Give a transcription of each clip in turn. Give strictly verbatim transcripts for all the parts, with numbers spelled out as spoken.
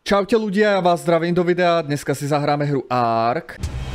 Čaute ľudia, ja vás zdravím do videa, dneska si zahráme hru Ark.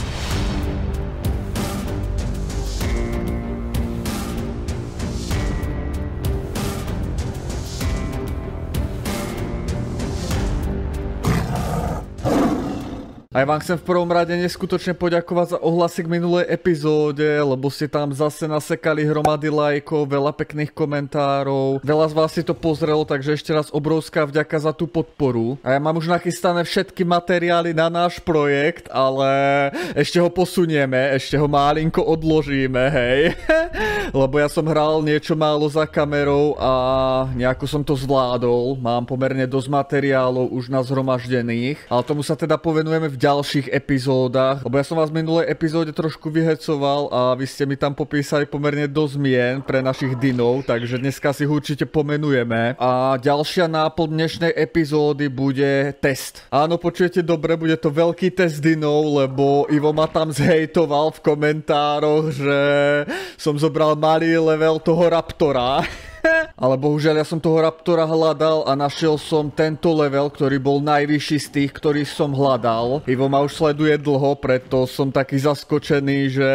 A ja vám chcem v prvom rade neskutočne poďakovať za ohlasy k minulej epizóde, lebo ste tam zase nasekali hromady lajkov, veľa pekných komentárov. Veľa z vás si to pozrelo, takže ešte raz obrovská vďaka za tú podporu. A ja mám už nachystané všetky materiály na náš projekt, ale ešte ho posunieme, ešte ho malinko odložíme, hej. Lebo ja som hral niečo málo za kamerou a nejako som to zvládol. Mám pomerne dosť materiálov už nazhromaždených, ale tomu sa teda povenujeme v ďalších epizódach, lebo ja som vás v minulej epizóde trošku vyhecoval a vy ste mi tam popísali pomerne dosť mien pre našich dinov, takže dneska si ho určite pomenujeme. A ďalšia náplň dnešnej epizódy bude test. Áno, počujete dobre, bude to veľký test dinov, lebo Ivo ma tam zhejtoval v komentároch, že som zobral malý level toho Raptora. Ale bohužiaľ ja som toho Raptora hľadal a našiel som tento level, ktorý bol najvyšší z tých, ktorých som hľadal. Ivo ma už sleduje dlho, preto som taký zaskočený, že...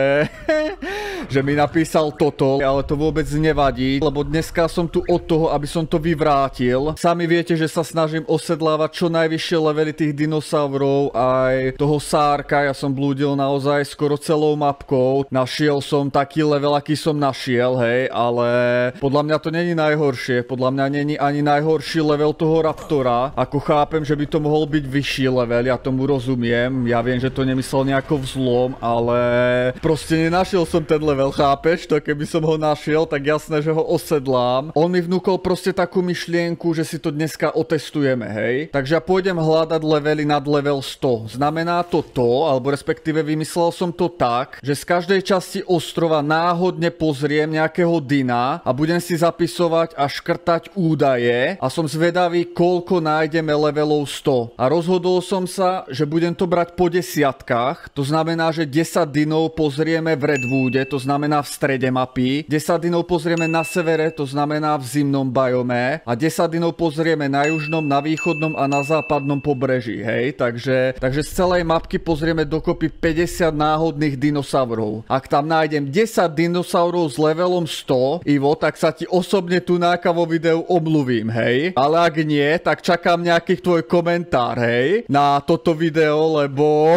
že mi napísal toto, ale to vôbec nevadí, lebo dneska som tu od toho, aby som to vyvrátil. Sami viete, že sa snažím osedlávať čo najvyššie levely tých dinosaurov, aj toho Sárka, ja som blúdil naozaj skoro celou mapkou. Našiel som taký level, aký som našiel, hej, ale podľa mňa to není najhoršie, podľa mňa není ani najhorší level toho Raptora. Ako chápem, že by to mohol byť vyšší level, ja tomu rozumiem, ja viem, že to nemyslel nejako vzlom, ale proste nenašiel som ten level. Chápeš to, keby som ho našiel, tak jasné, že ho osedlám. On mi vnúkol proste takú myšlienku, že si to dneska otestujeme, hej. Takže ja pôjdem hľadať levely nad level sto. Znamená to to, alebo respektíve vymyslel som to tak, že z každej časti ostrova náhodne pozriem nejakého dina a budem si zapisovať a škrtať údaje a som zvedavý, koľko nájdeme levelov sto. A rozhodol som sa, že budem to brať po desiatkách, to znamená, že desať dinov pozrieme v Redwoode, to znamená v strede mapy, desať dinov pozrieme na severe, to znamená v zimnom biome a desať dinov pozrieme na južnom, na východnom a na západnom pobreží, hej, takže, takže z celej mapky pozrieme dokopy päťdesiat náhodných dinosaurov. Ak tam nájdem desať dinosaurov s levelom sto, Ivo, tak sa ti osobne tu náka vo videu omluvím, hej, ale ak nie, tak čakám nejaký tvoj komentár, hej, na toto video, lebo...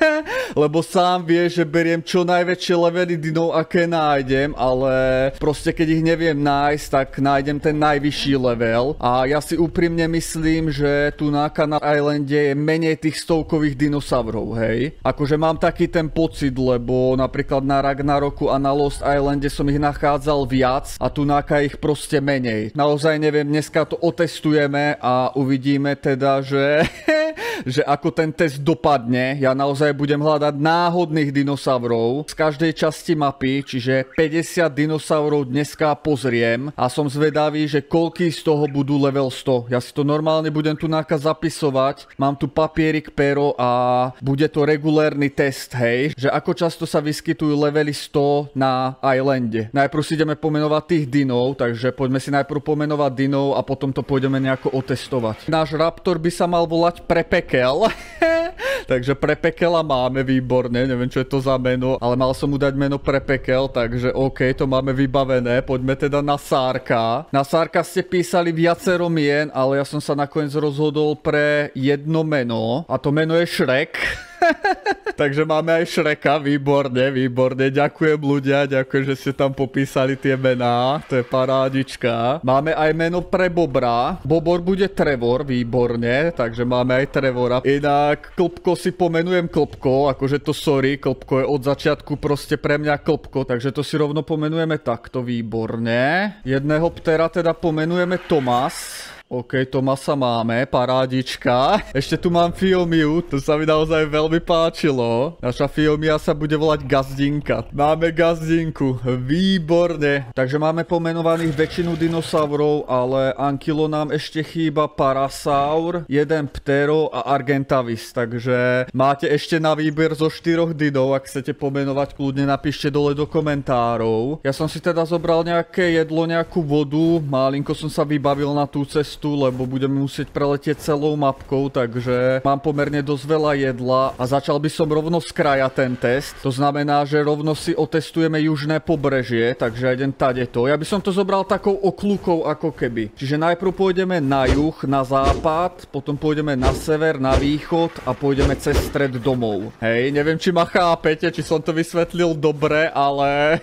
lebo sám vieš, že beriem čo najväčšie levely dinov, aké nájdem, ale proste keď ich neviem nájsť, tak nájdem ten najvyšší level a ja si úprimne myslím, že tu na Canal Islande je menej tých stovkových dinosaurov, hej. Akože mám taký ten pocit, lebo napríklad na Ragnaroku a na Lost Islande som ich nachádzal viac a tu náka ich proste menej. Naozaj neviem, dneska to otestujeme a uvidíme teda, že... že ako ten test dopadne. Ja naozaj budem hľadať náhodných dinosaurov z každej časti mapy, čiže päťdesiat dinosaurov dneska pozriem a som zvedavý, že koľký z toho budú level sto. Ja si to normálne budem tu náka zapisovať, mám tu papierik, pero a bude to regulérny test, hej, že ako často sa vyskytujú levely sto na Islande. Najprv si ideme pomenovať tých dinov, takže poďme si najprv pomenovať dinov a potom to pôjdeme nejako otestovať. Náš Raptor by sa mal volať Prepekel. Takže Prepekela máme, výborne, neviem čo je to za meno, ale mal som mu dať meno Prepekel, takže OK, to máme vybavené, poďme teda na Sárka. Na Sárka ste písali viacero mien, ale ja som sa nakoniec rozhodol pre jedno meno a to meno je Shrek. Takže máme aj Shreka, výborne, výborne, ďakujem ľudia, ďakujem, že ste tam popísali tie mená, to je parádička. Máme aj meno pre Bobra, Bobor bude Trevor, výborne, takže máme aj Trevora. Inak Klpko si pomenujem Klpko, akože to sorry, Klpko je od začiatku proste pre mňa Klpko, takže to si rovno pomenujeme takto, výborne. Jedného ptera teda pomenujeme Tomas. OK, Tomasa máme, parádička. Ešte tu mám Fiomiu, to sa mi naozaj veľmi páčilo. Naša Fiomia sa bude volať Gazdinka. Máme Gazdinku, výborne. Takže máme pomenovaných väčšinu dinosaurov, ale Ankylo nám ešte chýba Parasaur, jeden Ptero a Argentavis. Takže máte ešte na výber zo štyroch dinov, ak chcete pomenovať, kľudne napíšte dole do komentárov. Ja som si teda zobral nejaké jedlo, nejakú vodu, malinko som sa vybavil na tú cestu. cestu, lebo budeme musieť preletieť celou mapkou, takže mám pomerne dosť veľa jedla a začal by som rovno z kraja ten test. To znamená, že rovno si otestujeme južné pobrežie, takže idem tadeto. Ja by som to zobral takou oklúkou ako keby. Čiže najprv pôjdeme na juh, na západ, potom pôjdeme na sever, na východ a pôjdeme cez stred domov. Hej, neviem, či ma chápete, či som to vysvetlil dobre, ale...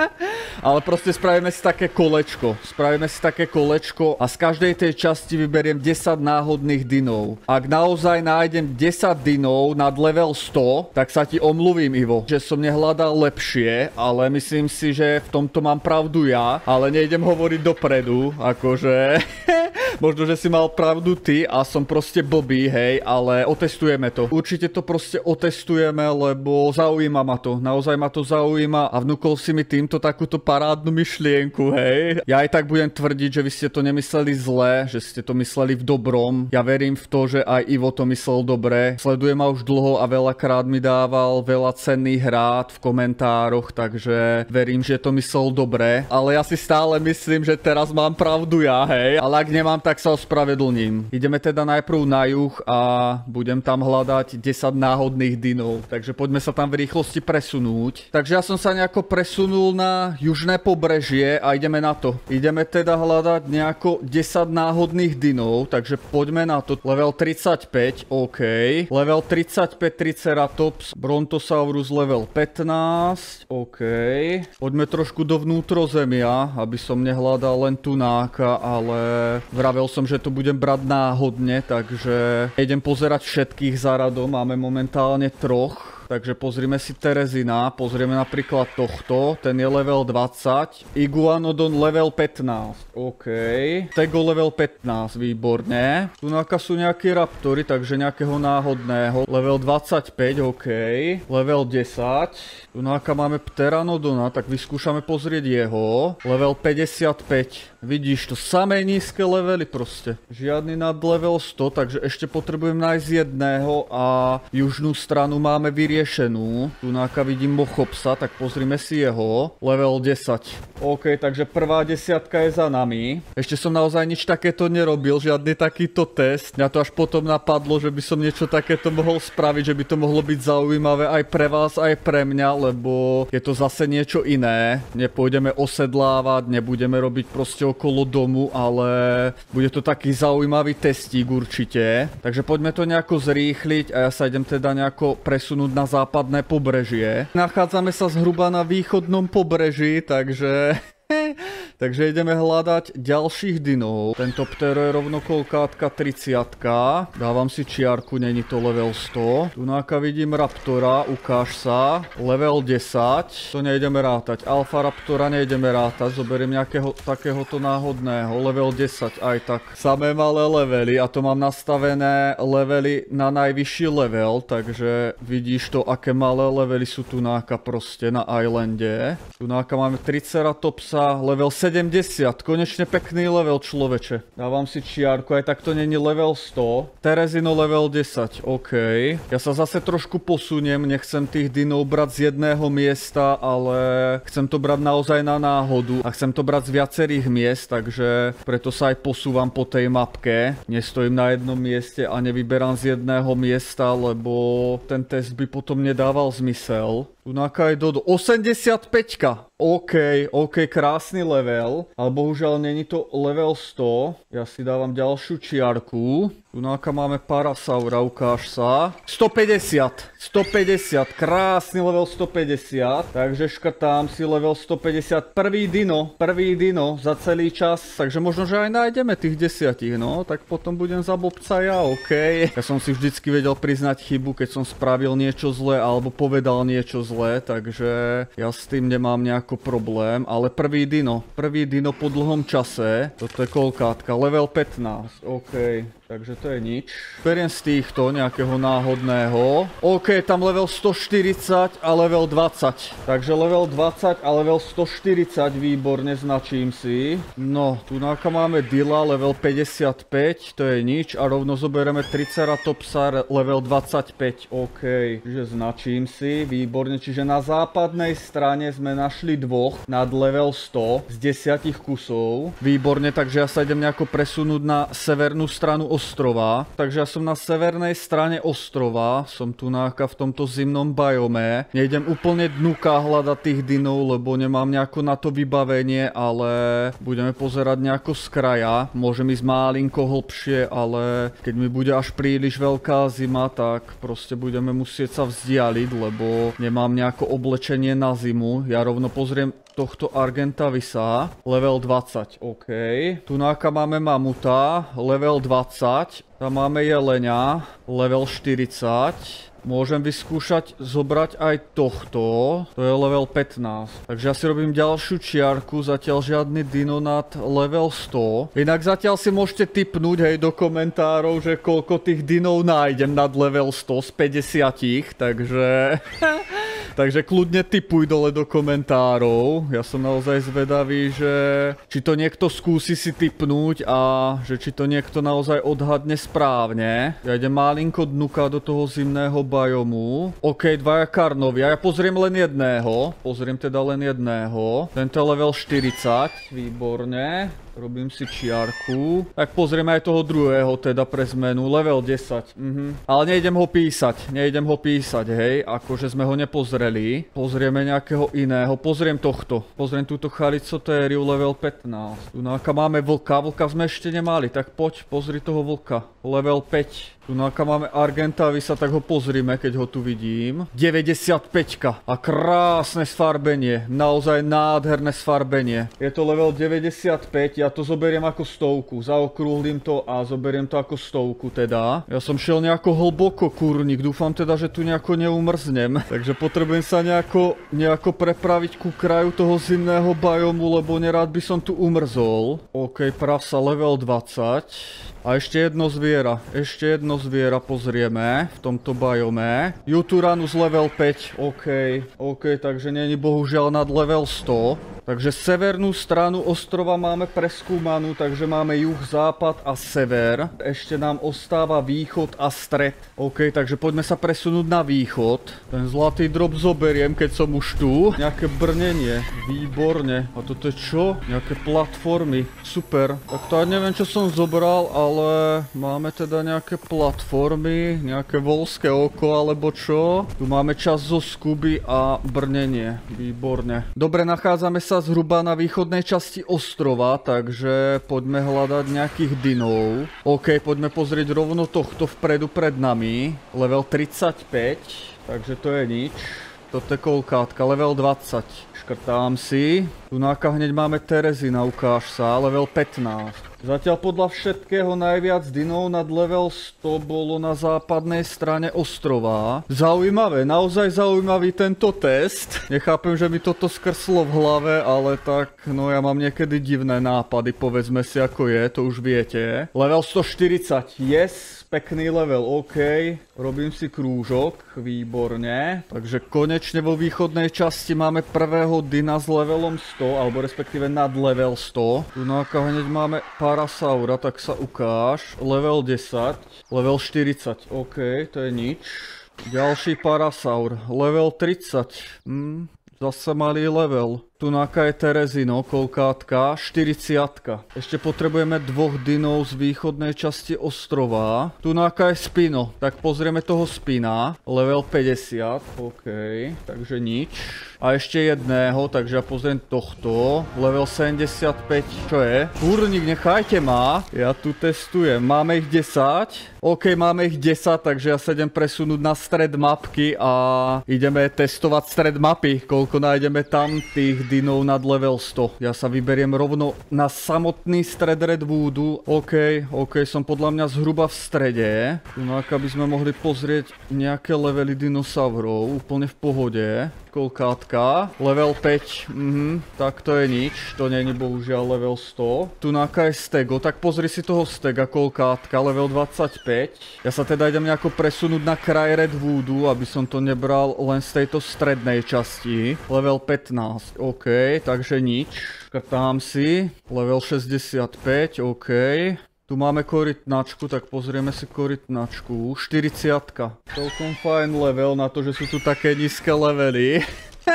ale proste spravíme si také kolečko. Spravíme si také kolečko a z každej tej časti vyberiem desať náhodných dynov. Ak naozaj nájdem desať dynov nad level sto, tak sa ti omluvím, Ivo, že som nehľadal lepšie, ale myslím si, že v tomto mám pravdu ja, ale nejdem hovoriť dopredu, akože... Možno, že si mal pravdu ty a som proste blbý, hej, ale otestujeme to. Určite to proste otestujeme, lebo zaujíma ma to. Naozaj ma to zaujíma a vnúkol si mi týmto takúto parádnu myšlienku, hej. Ja aj tak budem tvrdiť, že vy ste to nemysleli zle, že ste to mysleli v dobrom. Ja verím v to, že aj Ivo to myslel dobre. Sleduje ma už dlho a veľakrát mi dával veľa cenných rád v komentároch, takže verím, že to myslel dobre. Ale ja si stále myslím, že teraz mám pravdu ja, hej. Ale ak nemám, tak sa ospravedlním. Ideme teda najprv na juh a budem tam hľadať desať náhodných dynov. Takže poďme sa tam v rýchlosti presunúť. Takže ja som sa nejako presunul na južné pobrežie a ideme na to. Ideme teda hľadať nejako desať náhodných dynov, takže poďme na to. Level tridsaťpäť, OK. Level tridsaťpäť Triceratops, Brontosaurus level pätnásť, OK. Poďme trošku do vnútrozemia, aby som nehľadal len tunáka, ale vravel som, že to budem brať náhodne, takže idem pozerať všetkých za radom. Máme momentálne troch. Takže pozrime si Terezina, pozrieme napríklad tohto, ten je level dvadsať, Iguanodon level pätnásť, OK, Tego level pätnásť, výborne, tunáka sú nejaké raptory, takže nejakého náhodného, level dvadsaťpäť, OK, level desať, tunáka máme Pteranodona, tak vyskúšame pozrieť jeho, level päťdesiatpäť, vidíš to, samé nízke levely proste, žiadny nad level sto, takže ešte potrebujem nájsť jedného a južnú stranu máme vyriešenú. riešenú. Tunáka vidím Mochopsa, tak pozrime si jeho. Level desať. OK, takže prvá desiatka je za nami. Ešte som naozaj nič takéto nerobil, žiadny takýto test. Mňa to až potom napadlo, že by som niečo takéto mohol spraviť, že by to mohlo byť zaujímavé aj pre vás, aj pre mňa, lebo je to zase niečo iné. Nepôjdeme osedlávať, nebudeme robiť proste okolo domu, ale bude to taký zaujímavý testík určite. Takže poďme to nejako zrýchliť a ja sa idem teda nejako presunúť na západné pobrežie. Nachádzame sa zhruba na východnom pobreží, takže... Takže ideme hľadať ďalších dynov. Tento ptero je rovno kolkátka tridsiatka. Dávam si čiarku, není to level sto. Tunáka vidím Raptora, ukáž sa. Level desať. To nejdeme rátať. Alfa Raptora nejdeme rátať. Zoberiem nejakého takéhoto náhodného. Level desať, aj tak. Samé malé levely a to mám nastavené levely na najvyšší level. Takže vidíš to, aké malé levely sú tunáka proste na islande. Tunáka máme Triceratopsa, level sedemdesiat, konečne pekný level, človeče. Dávam si čiarku, aj tak to není level sto. Terezino level desať, OK. Ja sa zase trošku posuniem, nechcem tých dynov brať z jedného miesta, ale chcem to brať naozaj na náhodu a chcem to brať z viacerých miest, takže preto sa aj posúvam po tej mapke. Nestojím na jednom mieste a nevyberám z jedného miesta, lebo ten test by potom nedával zmysel. Tunáka je do osemdesiatpäť. OK, OK, krásny level, ale bohužiaľ není to level sto. Ja si dávam ďalšiu čiarku. Tunáka máme Parasaura, ukáž sa. stopäťdesiat, stopäťdesiat, krásny level stopäťdesiat. Takže škrtám si level stopäťdesiat. Prvý dino, prvý dino za celý čas. Takže možno, že aj nájdeme tých desiatich, no. Tak potom budem za blbca ja, OK. Ja som si vždycky vedel priznať chybu, keď som spravil niečo zlé alebo povedal niečo zlé. Takže ja s tým nemám nejako problém. Ale prvý dino, prvý dino po dlhom čase. Toto je kolkátka, level pätnásť, OK. takže to je nič. Beriem z týchto nejakého náhodného. OK, tam level stoštyridsať a level dvadsať. Takže level dvadsať a level stoštyridsať, výborne, značím si. No, tu náka máme Dila, level päťdesiatpäť, to je nič. A rovno zoberieme Triceratopsa, level dvadsaťpäť. OK, čiže značím si, výborne. Čiže na západnej strane sme našli dvoch nad level sto z desiatich kusov. Výborne, takže ja sa idem nejako presunúť na severnú stranu ostrova. Takže ja som na severnej strane ostrova, som tu náka v tomto zimnom biome. Nejdem úplne dnuka hľadať tých dinov, lebo nemám nejako na to vybavenie, ale budeme pozerať nejako z kraja. Môžem ísť malinko hlbšie, ale keď mi bude až príliš veľká zima, tak proste budeme musieť sa vzdialiť, lebo nemám nejako oblečenie na zimu. Ja rovno pozriem tohto Argentavisa, level dvadsať, OK. Tu náka máme mamuta, level dvadsať. Tam máme jelenia, level štyridsať. Môžem vyskúšať zobrať aj tohto, to je level pätnásť. Takže ja si robím ďalšiu čiarku, zatiaľ žiadny dino nad level sto. Inak zatiaľ si môžete tipnúť, hej, do komentárov, že koľko tých dinov nájdem nad level sto z päťdesiat, takže... Takže kľudne tipuj dole do komentárov. Ja som naozaj zvedavý, že či to niekto skúsi si tipnúť a že či to niekto naozaj odhadne správne. Ja idem malinko dnuka do toho zimného biomu. OK, dvaja karnovia. Ja pozriem len jedného. Pozriem teda len jedného. Tento je level štyridsať. Výborne. Robím si čiarku. Tak pozrieme aj toho druhého teda pre zmenu. Level desať. Mhm. Ale nejdem ho písať. Nejdem ho písať, hej. Akože sme ho nepozreli. Pozrieme nejakého iného. Pozriem tohto. Pozriem túto chalicotériu level pätnásť. Tu náka máme vlka. Vlka sme ešte nemali. Tak poď, pozri toho vlka. Level päť. Tu náka máme Argentavisa, tak ho pozrime, keď ho tu vidím. deväťdesiatpäť a krásne sfarbenie. Naozaj nádherné sfarbenie. Je to level deväťdesiatpäť. Ja to zoberiem ako stovku. Zaokrúhlim to a zoberiem to ako stovku teda. Ja som šiel nejako hlboko, kurník. Dúfam teda, že tu nejako neumrznem. Takže potrebujem sa nejako, nejako prepraviť ku kraju toho zimného biomu, lebo nerád by som tu umrzol. OK, prasa level dvadsať. A ešte jedno zviera. Ešte jedno zviera pozrieme v tomto biome. Juturanus level päť. OK. OK, takže není bohužiaľ nad level sto. Takže severnú stranu ostrova máme preskúmanú, takže máme juh, západ a sever. Ešte nám ostáva východ a stred. OK, takže poďme sa presunúť na východ. Ten zlatý drop zoberiem, keď som už tu. Nejaké brnenie. Výborne. A toto je čo? Nejaké platformy. Super. Tak to aj neviem, čo som zobral, ale máme teda nejaké platformy, nejaké volské oko alebo čo. Tu máme čas zo skuby a brnenie. Výborne. Dobre, nachádzame sa zhruba na východnej časti ostrova, takže poďme hľadať nejakých dinov. OK, poďme pozrieť rovno tohto vpredu pred nami. Level tridsaťpäť, takže to je nič. Toto je kolkátka, level dvadsať. Škrtám si. Tu náka hneď máme Terezina, ukáž sa, level pätnásť. Zatiaľ podľa všetkého najviac dinov nad level sto bolo na západnej strane ostrova. Zaujímavé, naozaj zaujímavý tento test. Nechápem, že mi toto skrslo v hlave, ale tak, no ja mám niekedy divné nápady, povedzme si ako je, to už viete. Level stoštyridsať, yes, pekný level, OK. Robím si krúžok, výborne. Takže konečne vo východnej časti máme prvého dina s levelom sto, alebo respektíve nad level sto. Tu náka hneď máme Parasaura, tak sa ukáž. Level desať, level štyridsať, OK, to je nič. Ďalší Parasaur, level tridsať, hm, zase malý level. Tu náka je Terezino, kolkátka, štyridsiatka. Ešte potrebujeme dvoch dinov z východnej časti ostrova. Tu náka je Spino, tak pozrieme toho Spina. Level päťdesiat, OK, takže nič. A ešte jedného, takže ja pozriem tohto. Level sedemdesiatpäť, čo je? Kurník, nechajte ma. Ja tu testujem. Máme ich desať. OK, máme ich desať, takže ja sa idem presunúť na stred mapky a ideme testovať stred mapy. Koľko nájdeme tam tých dinov nad level sto. Ja sa vyberiem rovno na samotný stred Redwoodu. OK, OK, som podľa mňa zhruba v strede. No ak by sme mohli pozrieť nejaké levely dinosaurov, úplne v pohode. Kolkátka. Level päť, mhm, tak to je nič, to není bohužiaľ level sto. Tu náka je stego, tak pozri si toho stega, kolkátka, level dvadsaťpäť. Ja sa teda idem nejako presunúť na kraj Redwoodu, aby som to nebral len z tejto strednej časti. Level pätnásť, OK, takže nič. Škrtám si. Level šesťdesiatpäť, OK. Tu máme korytnačku, tak pozrieme si korytnačku. štyridsiatka. Celkom fajn level na to, že sú tu také nízke levely.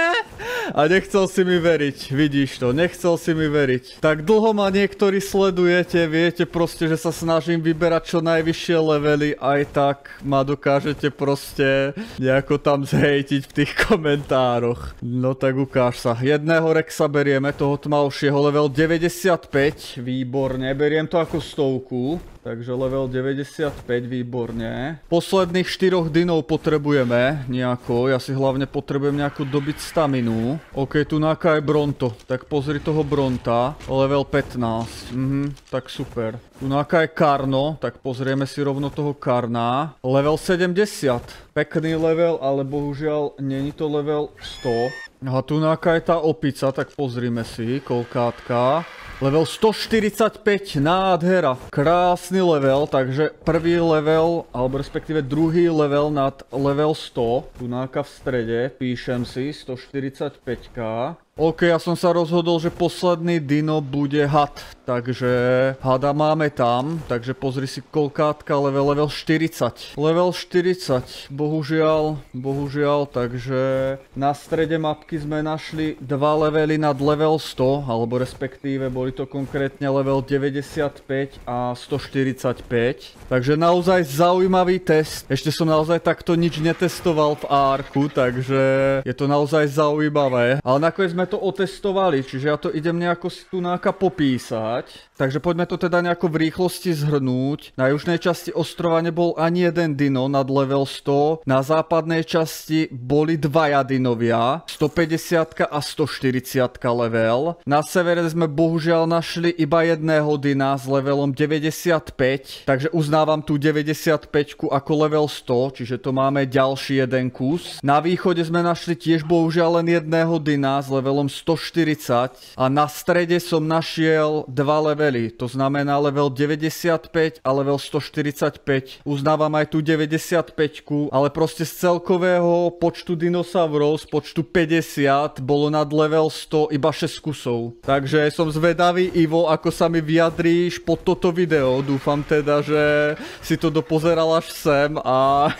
A nechcel si mi veriť, vidíš to, nechcel si mi veriť. Tak dlho ma niektorí sledujete, viete proste, že sa snažím vyberať čo najvyššie levely, aj tak ma dokážete proste nejako tam zhejtiť v tých komentároch. No tak ukáž sa. Jedného Rexa berieme, toho tmavšieho, level deväťdesiatpäť, výborne, beriem to ako stovku. Takže level deväťdesiatpäť, výborne. Posledných štyroch dinov potrebujeme nejako, ja si hlavne potrebujem nejako dobiť staminu. OK, tu náka je Bronto, tak pozri toho Bronta, level pätnásť, mhm, tak super. Tu náka je Karno, tak pozrieme si rovno toho Karna, level sedemdesiat. Pekný level, ale bohužiaľ není to level sto. A tu náka je tá opica, tak pozrime si, kolkátka. Level stoštyridsaťpäť, nádhera. Krásny level, takže prvý level, alebo respektíve druhý level nad level sto. Tu náka v strede, píšem si, stoštyridsaťpäť. OK, ja som sa rozhodol, že posledný dino bude had, takže hada máme tam, takže pozri si kolkátka, level, level štyridsať. Level štyridsať, bohužiaľ, bohužiaľ, takže na strede mapky sme našli dva levely nad level sto, alebo respektíve boli to konkrétne level deväťdesiatpäť a stoštyridsaťpäť. Takže naozaj zaujímavý test, ešte som naozaj takto nič netestoval v Arku, takže je to naozaj zaujímavé, ale nakoniec sme to otestovali, čiže ja to idem nejako si tu náka popísať. Takže poďme to teda nejako v rýchlosti zhrnúť. Na južnej časti ostrova nebol ani jeden dino nad level sto, na západnej časti boli dvaja dinovia, stopäťdesiat a stoštyridsať level. Na severe sme bohužiaľ našli iba jedného dina s levelom deväťdesiatpäť, takže uznávam tú deväťdesiatpäť ako level sto, čiže to máme ďalší jeden kus. Na východe sme našli tiež bohužiaľ len jedného dina s levelom stoštyridsať a na strede som našiel dva levely, to znamená level deväťdesiatpäť a level stoštyridsaťpäť. Uznávam aj tú deväťdesiatpäť, ale proste z celkového počtu dinosaurov, z počtu päťdesiat, bolo nad level sto iba šesť kusov. Takže som zvedavý, Ivo, ako sa mi vyjadríš pod toto video. Dúfam teda, že si to dopozeral až sem a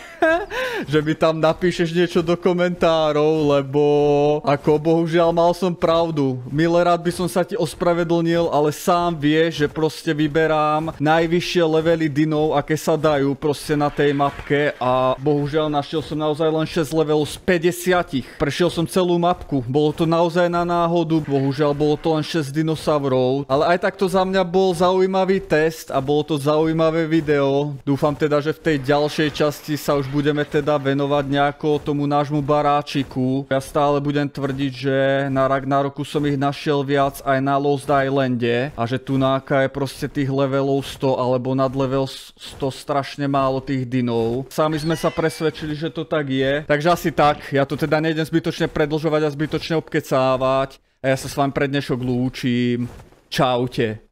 že mi tam napíšeš niečo do komentárov, lebo ako bohužiaľ mal som pravdu. Milé rád by som sa ti ospravedlnil, ale sám vieš, že proste vyberám najvyššie levely dinov, aké sa dajú proste na tej mapke a bohužiaľ našiel som naozaj len šesť levelov z päťdesiat. Prešiel som celú mapku, bolo to naozaj na náhodu, bohužiaľ bolo to len šesť dinosaurov, ale aj takto za mňa bol zaujímavý test a bolo to zaujímavé video. Dúfam teda, že v tej ďalšej časti sa už budeme teda venovať nejako tomu nášmu baráčiku. Ja stále budem tvrdiť, že na Ragnaroku som ich našiel viac aj na Lost Islande a že tu náka je proste tých levelov sto alebo nad level sto strašne málo tých dinov. Sami sme sa presvedčili, že to tak je. Takže asi tak, ja to teda nejdem zbytočne predlžovať a zbytočne obkecávať. A ja sa s vami pre dnešok lúčim. Čaute.